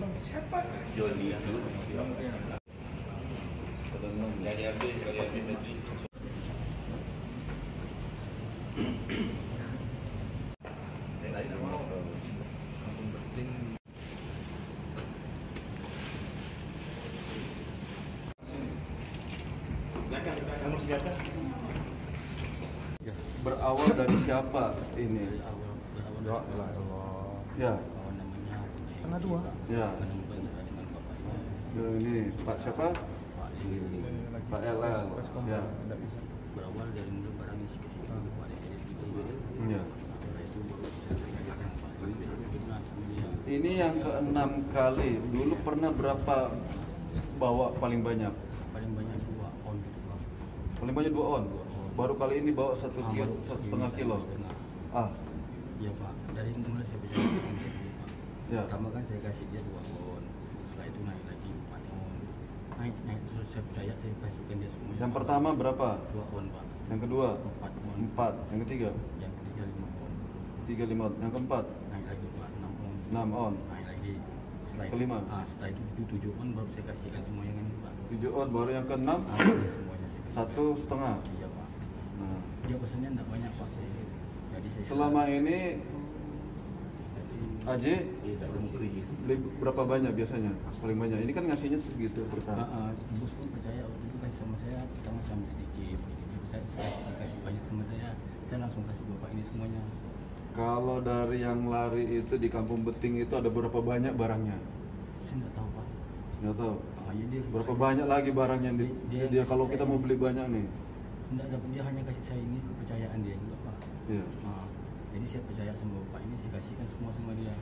Siapakah Joni yang dulu dari habis menteri. Berawal dari siapa ini? Allah. Ya. Namanya Setengah dua. Ya. dengan bapaknya. Ini Pak siapa? Pak LL. Ya. Berawal dari dulu barang isi ke situ Pak DPR gitu. Ya. Setelah itu baru saya tanyakan Pak dia. Ini yang ke-6 kali. Dulu pernah berapa bawa paling banyak? Paling banyak 2 on gitu Pak. Paling banyak 2 on. Baru kali ini bawa 1 kilo, 1,5 kilo. Ah, Iya Pak. Dari mulai saya bicara dengan dia dulu Pak. ya. Pertama kan saya kasih dia 2 on. Setelah itu naik lagi 4 on. Naik terus saya percaya saya kasihkan dia semuanya. Yang pertama berapa? 2 on Pak. Yang kedua 4 on. 4. Yang ketiga Yang ketiga 5 on. 3, 5. Yang keempat Naik lagi Pak 6 on. 6 on. Naik lagi. Setelah itu, Kelima. setelah itu 7 on baru saya kasihkan semuanya kan Pak. 7 on. Baru yang ke-6 Semuanya saya kasihkan. 1,5. Iya Pak. Nah, Dia pesannya enggak banyak Pak saya. Jadi saya selama ini Aji beli berapa banyak biasanya? Paling banyak. Ini kan ngasihnya segitu per kali. bos pun percaya waktu itu kasih sama saya pertama sambil sedikit. Saya kasih banyak sama saya langsung kasih bapak ini semuanya. Kalau dari yang lari itu di Kampung Beting itu ada berapa banyak barangnya? Saya nggak tahu Pak. Nggak tahu. Ya, dia Berapa banyak lagi barangnya dia kalau kita mau beli banyak nih? Enggak dapat, dia hanya kasih saya ini kepercayaan dia enggak Pak. Iya. Jadi saya percaya sama bapak ini, saya kasihkan semua sama dia.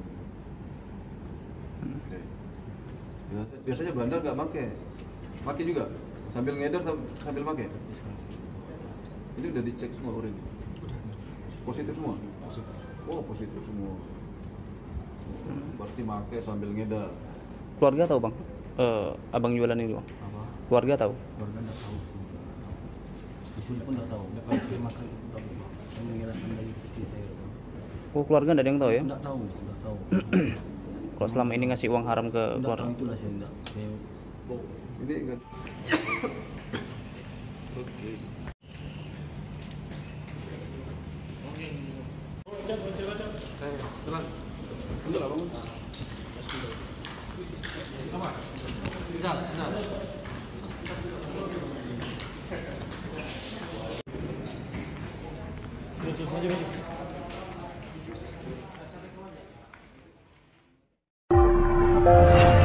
Oke. Biasanya bandar nggak pakai, pakai juga sambil ngedar sambil pakai. Ini udah dicek semua urin. Positif semua. Oh positif semua. Berarti pakai sambil ngedar. Keluarga tahu bang? Abang jualan itu bang? Apa? Keluarga tahu? Keluarga enggak tahu. Istri pun enggak tahu. Kalau saya makan itu tahu. Saya mengelakkan dari istri saya itu. Oh keluarga nggak ada yang tahu ya? Enggak tahu, enggak tahu. Kalau selama ini ngasih uang haram ke Enggak keluarga? tahu itulah saya enggak. Saya Ini enggak. Oke. Tenang. Udah lah bangun. Apa? Sudah. Maju.